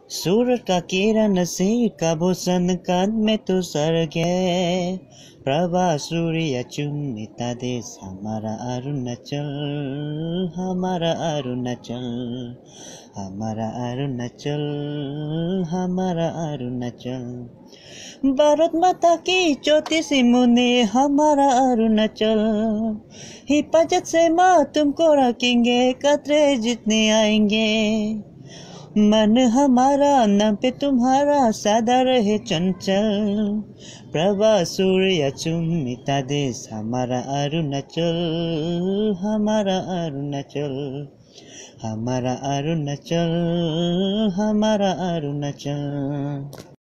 सूरज का किरण सिर का भूषण कान में तो सर गए। प्रभा सूर्य चुन्नीता देश हमारा अरुणाचल, हमारा अरुणाचल, हमारा अरुणाचल, हमारा अरुणाचल। भारत माता की ज्योति से मुने हमारा अरुणाचल। हिफाजत से माँ तुमको रखेंगे, खतरे जितने आएंगे। मन हमारा नाम पे तुम्हारा सदा रहे चंचल। प्रभा सूर्य चुम्बिता देश हमारा अरुणाचल, हमारा अरुणाचल, हमारा अरुणाचल, हमारा अरुणाचल।